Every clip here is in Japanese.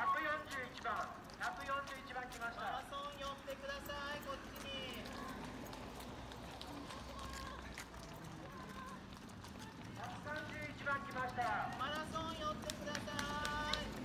141番、141番来ました。 マラソン寄ってください、こっちに。 131番来ました。 マラソン寄ってください。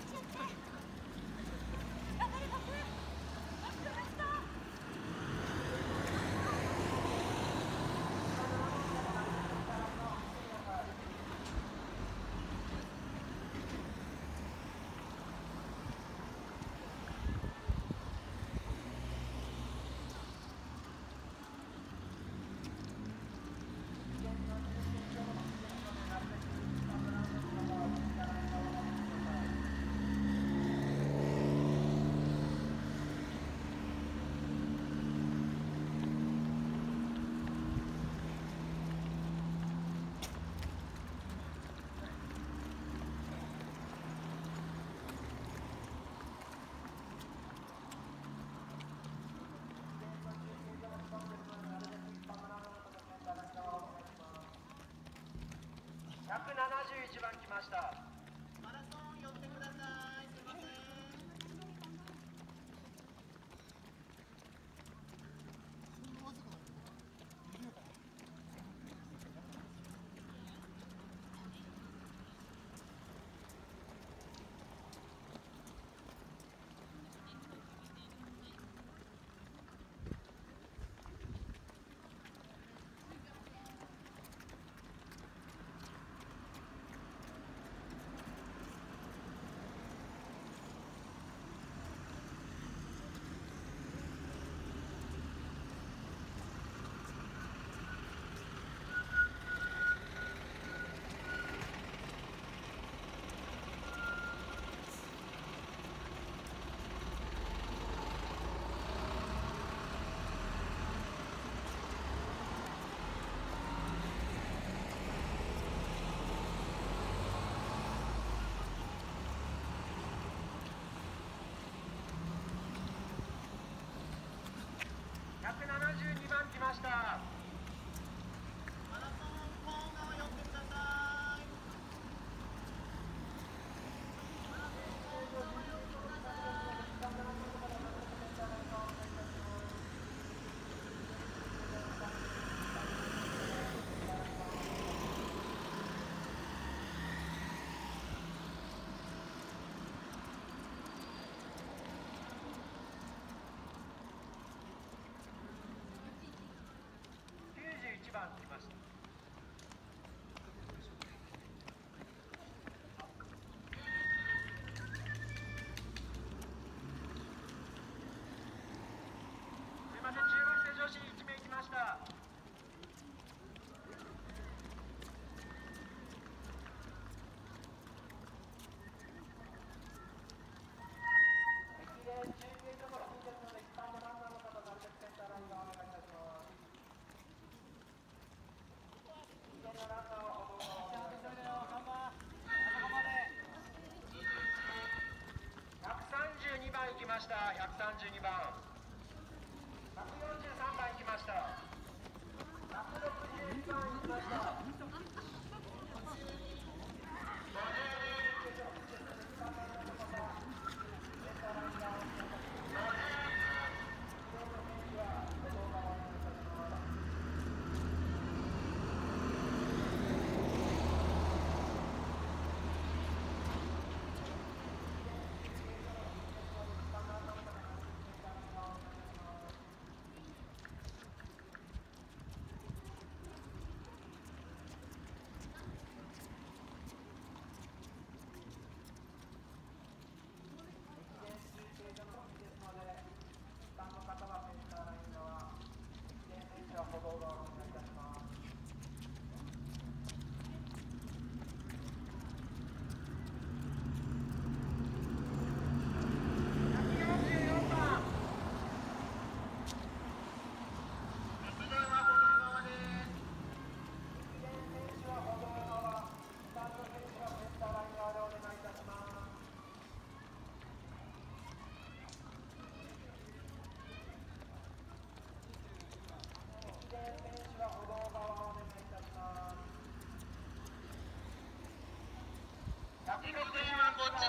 171番来ました。 マラソン寄ってください。すいません。 172番来ました。 マラソンコーナー寄ってください。マラソンコーナー寄ってください。 91番来ました。すいません、中学生女子1名来ました。駅伝中継所の近鉄ので一般のランナーの方、なるべくセンターライン側お願いいたします。駅伝のランナーは歩道側お願いいたします。132番行きました。132番。143番行きました。161番行きました。歩道側お願いいたします。144番。駅伝は歩道側です。駅伝選手は歩道側、スタンド選手はセンターライン側でお願いいたします。駅伝選手は歩道側をお願いいたします。160番こっち。